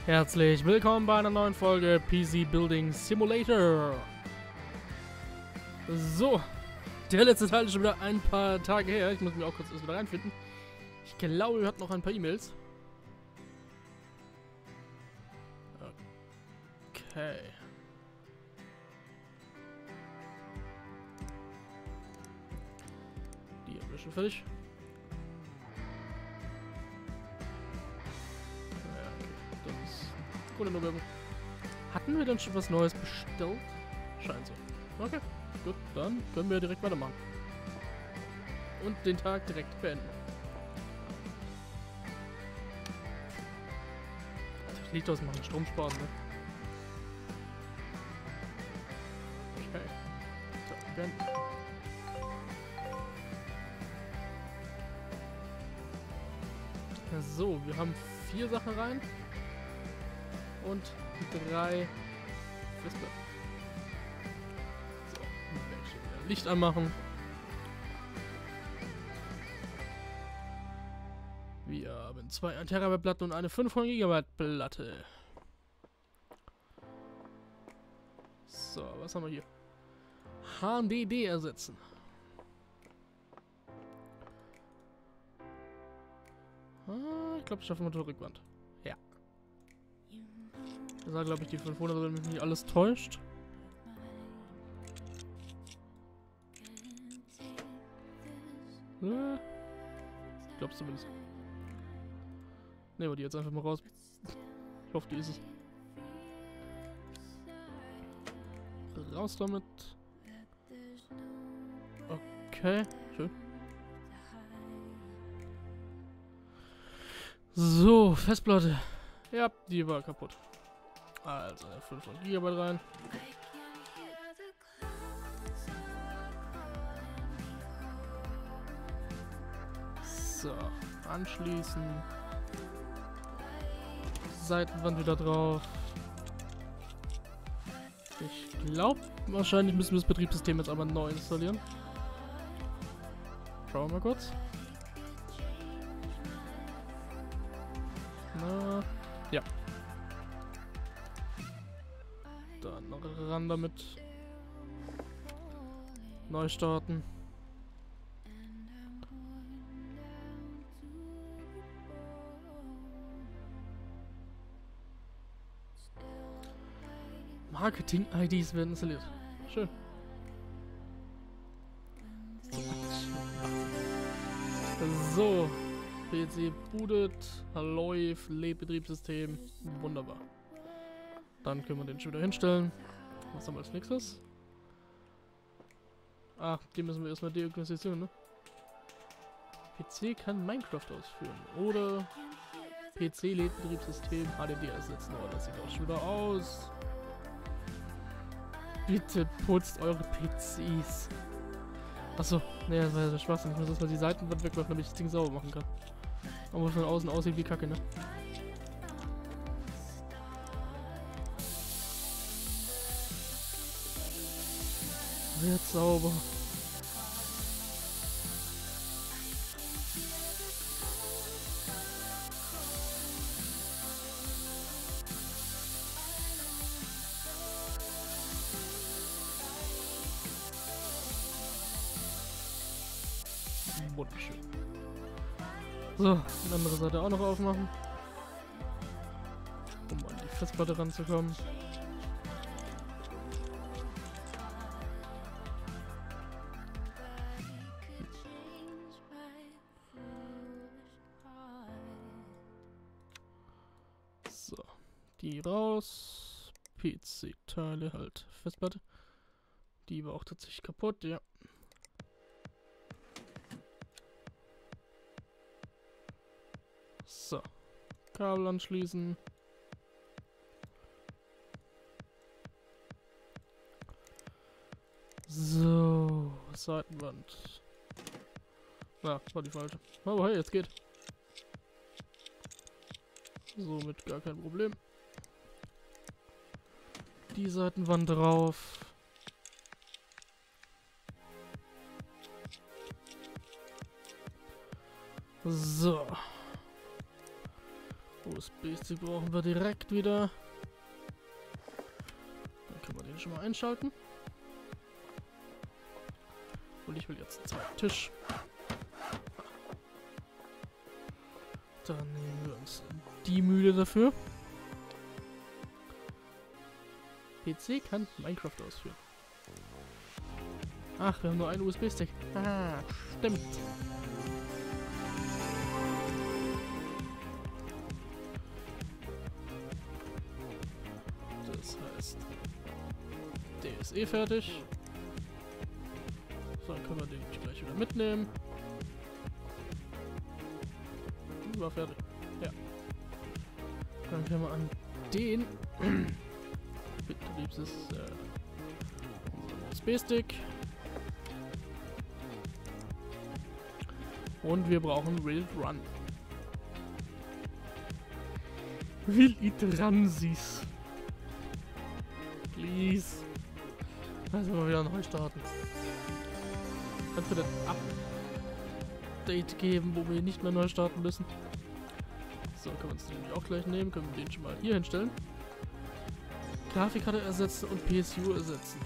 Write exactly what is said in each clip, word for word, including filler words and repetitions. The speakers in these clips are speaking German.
Herzlich willkommen bei einer neuen Folge P C Building Simulator. So, der letzte Teil ist schon wieder ein paar Tage her. Ich muss mich auch kurz erst wieder reinfinden. Ich glaube, wir hatten noch ein paar E-Mails. Okay. Die haben wir schon fertig. Hatten wir dann schon was Neues bestellt? Scheint so. Okay, gut, dann können wir direkt weitermachen. Und den Tag direkt beenden. Das liegt aus machen Strom sparen, ne? Okay. So, beenden. So, wir haben vier Sachen rein. Und drei Festplatten. So, wieder Licht anmachen. Wir haben zwei ein Terabyte Platten und eine fünfhundert Gigabyte Platte. So, was haben wir hier? H D D ersetzen. Ah, ich glaube, ich schaffe mal zur Rückwand. Ja. Das war, glaube ich, die fünfhundert, wenn mich nicht alles täuscht. Äh, ich glaube zumindest. Ne, aber die jetzt einfach mal raus. Ich hoffe, die ist es. Raus damit. Okay, schön. So, Festplatte. Ja, die war kaputt. Also fünfhundert Gigabyte rein. So, anschließen. Seitenwand wieder drauf. Ich glaube, wahrscheinlich müssen wir das Betriebssystem jetzt aber neu installieren. Schauen wir mal kurz. Na, ja. Dann noch ran damit. Neu starten. Marketing-I Ds werden installiert. Schön. So. P C bootet, läuft, lädt Betriebssystem. Wunderbar. Dann können wir den schon wieder hinstellen. Was haben wir als nächstes? Ah, die müssen wir erstmal deaktualisieren, ne? P C kann Minecraft ausführen. Oder P C lädt Betriebssystem H D D ersetzen. Oh, das sieht auch schon wieder aus. Bitte putzt eure P Cs. Achso, ne, das war ja der Schwachsinn. Ich muss erstmal die Seitenwand wegwerfen, damit ich das Ding sauber machen kann. Aber von außen aussieht wie Kacke, ne? Wird sauber. Wunderschön. So, die andere Seite auch noch aufmachen. Um an die Festplatte ranzukommen. So, die raus. P C-Teile halt. Festplatte. Die war auch tatsächlich kaputt, ja. So, Kabel anschließen. So, Seitenwand. Na, war die falsche. Aber hey, jetzt geht. Somit gar kein Problem. Die Seitenwand drauf. So. U S B-Stick brauchen wir direkt wieder. Dann können wir den schon mal einschalten. Und ich will jetzt einen zweiten Tisch. Dann nehmen wir uns die Mühle dafür. P C kann Minecraft ausführen. Ach, wir haben nur einen U S B-Stick. Ah, stimmt. Das heißt, der ist eh fertig. So, dann können wir den gleich wieder mitnehmen. War fertig. Ja. Dann können wir an den Betriebs äh, U S B-Stick. Und wir brauchen Will It Run. Will It Run, sie's. Please. Also mal wieder neu starten. Kannst du denn Update geben, wo wir nicht mehr neu starten müssen? So, können wir uns den nämlich auch gleich nehmen. Können wir den schon mal hier hinstellen. Grafikkarte ersetzen und P S U ersetzen.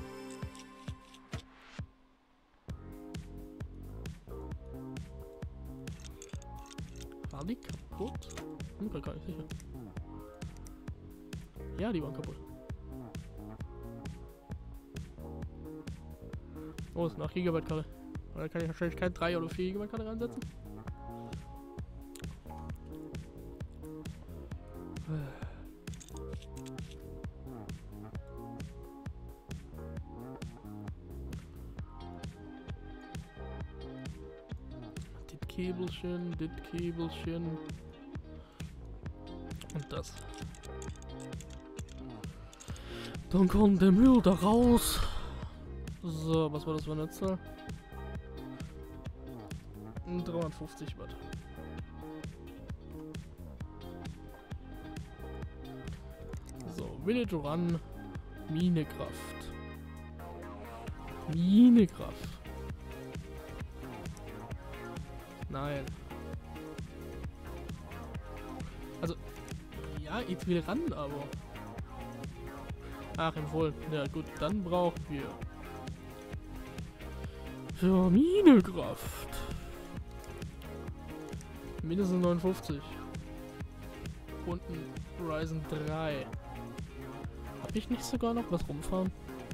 Waren die kaputt? Bin mir gar nicht sicher. Ja, die waren kaputt. Oh, ist eine acht Gigabyte Karte. Da kann ich wahrscheinlich keine drei oder vier Gigabyte Karte reinsetzen. Das Käbelchen, das Käbelchen. Und das. Dann kommt der Müll da raus. So, was war das für eine Zahl? dreihundertfünfzig Watt. So, Will It Run, Minekraft. Minekraft. Nein. Also, ja, ich will ran, aber... Ach, empfohlen. Ja gut, dann brauchen wir... Für Minekraft. Mindestens neunundfünfzig. Und ein Ryzen drei. Hab ich nicht sogar noch was rumfahren?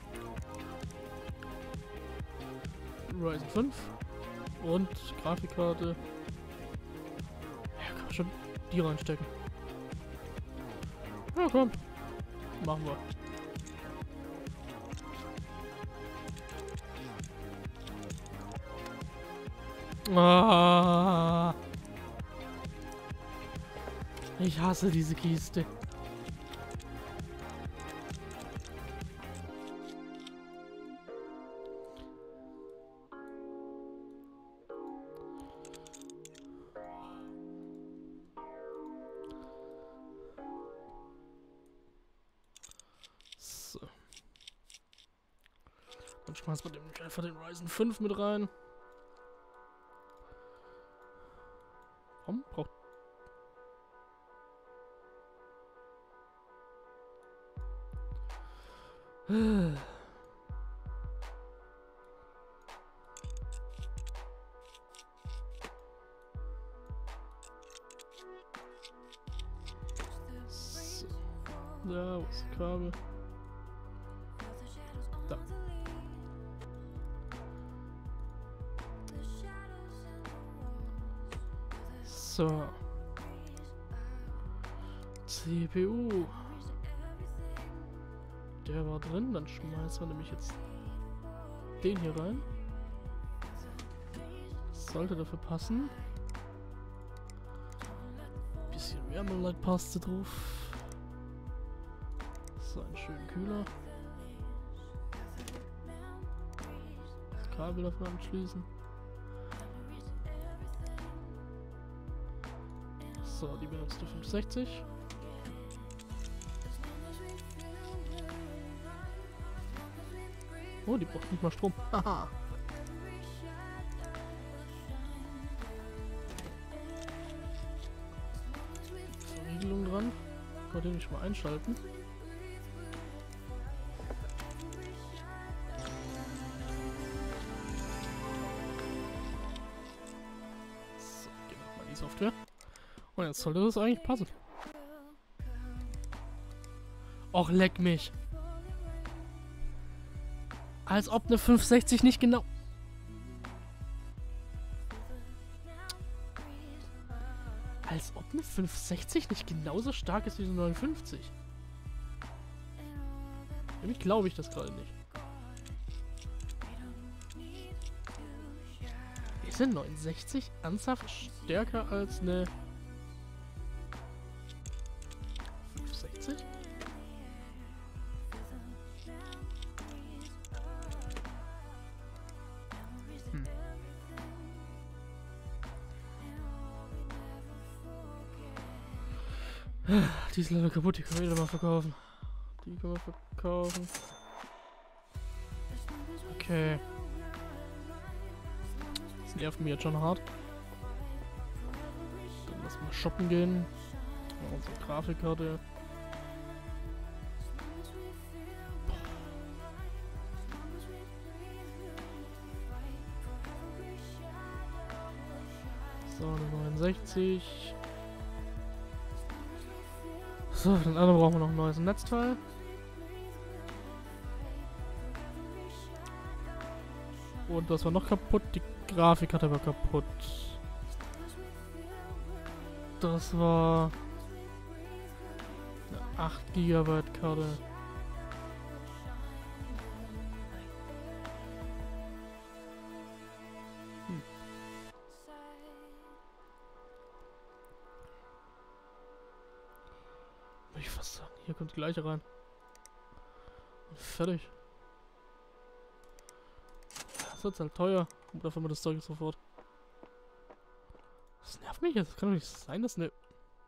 Ryzen fünf. Und Grafikkarte. Ja, kann man schon die reinstecken. Ja, komm. Machen wir. Ah, ich hasse diese Kiste. So. Dann schmeißen wir den, einfach den Ryzen fünf mit rein. Warum braucht... So. Da, wo ist das Kabel? Da. So. C P U. Der war drin, dann schmeißen wir nämlich jetzt den hier rein. Das sollte dafür passen. Bisschen Wärmeleitpaste drauf. So, einen schönen Kühler. Das Kabel dafür anschließen. So, die benutzt du fünfhundertsechzig. Oh, die braucht nicht mal Strom. Haha. Verriegelung dran. Kann den nicht mal einschalten. So, gehen wir mal in die Software. Und jetzt sollte das eigentlich passen. Och, leck mich. Als ob eine fünfhundertsechzig nicht genau... Als ob eine fünfhundertsechzig nicht genauso stark ist wie eine neunundfünfzig. Irgendwie glaube ich das gerade nicht. Ist eine neunundsechzig ernsthaft stärker als eine fünfhundertsechzig? Hm. Die ist leider kaputt, die können wir wieder mal verkaufen. Die können wir verkaufen. Okay. Das nervt mich jetzt schon hart. Dann lassen wir shoppen gehen. Ja, unsere Grafikkarte. So, eine neunundsechzig. So, für den anderen brauchen wir noch ein neues Netzteil. Und das war noch kaputt. Die Grafikkarte war kaputt. Das war eine acht Gigabyte Karte. Hm. Würde ich fast sagen. Hier kommt die gleiche rein. Und fertig. Das wird halt teuer. Und dafür haben wir das Zeug sofort. Das nervt mich jetzt. Das kann doch nicht sein, dass eine...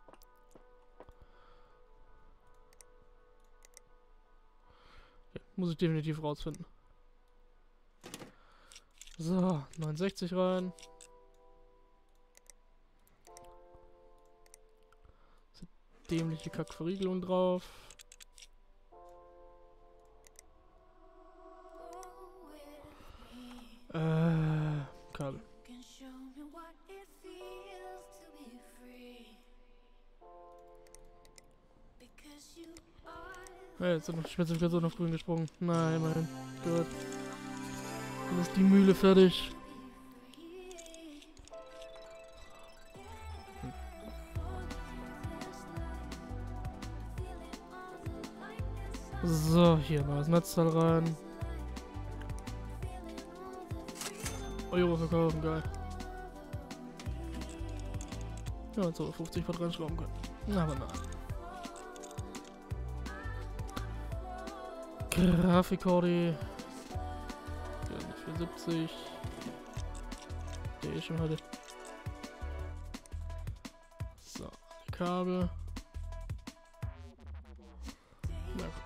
Okay, muss ich definitiv rausfinden. So, neunundsechzig rein. So, dämliche Kackverriegelung drauf. Äh, Kabel. Ja, jetzt sind noch Spezifikation auf grün gesprungen. Nein, immerhin. Gut. Dann ist die Mühle fertig. Hm. So, hier neues Netzteil rein. Euro verkaufen, geil. Ja, jetzt aber fünfzig Watt reinschrauben können. Na, aber nein. Grafikkarte. vierundsiebzig. Der ist schon heute. So, Kabel. Na gut.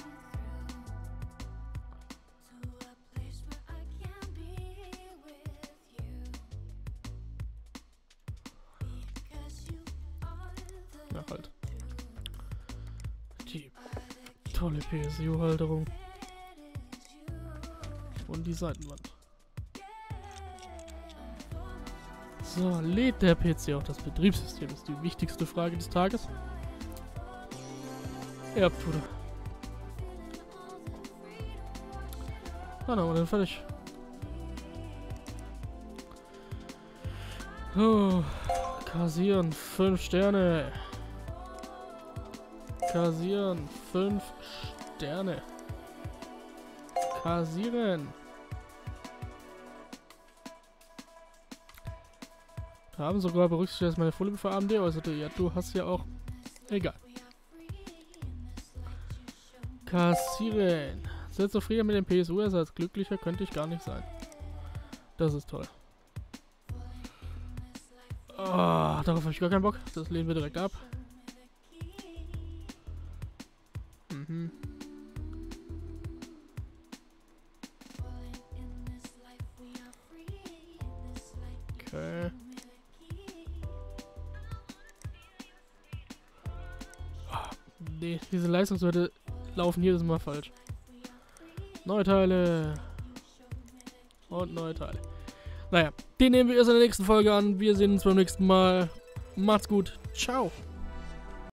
Na halt. Die tolle P S U-Halterung. Und die Seitenwand. So, lädt der P C auch das Betriebssystem? Das ist die wichtigste Frage des Tages. Ja, tut er. Dann haben wir den fertig. Oh, kassieren, fünf Sterne. Kassieren, fünf Sterne. Kassieren. Da haben sogar berücksichtigt, dass meine Vorliebe für A M D äußerte. Ja, du hast ja auch... Egal. Kassieren. Sehr zufrieden mit dem P S U-Ersatz. Glücklicher könnte ich gar nicht sein. Das ist toll. Oh, darauf habe ich gar keinen Bock. Das lehnen wir direkt ab. Mhm. Okay. Nee, diese Leistungswerte laufen jedes Mal falsch. Neue Teile. Und neue Teile. Naja, die nehmen wir erst in der nächsten Folge an. Wir sehen uns beim nächsten Mal. Macht's gut. Ciao.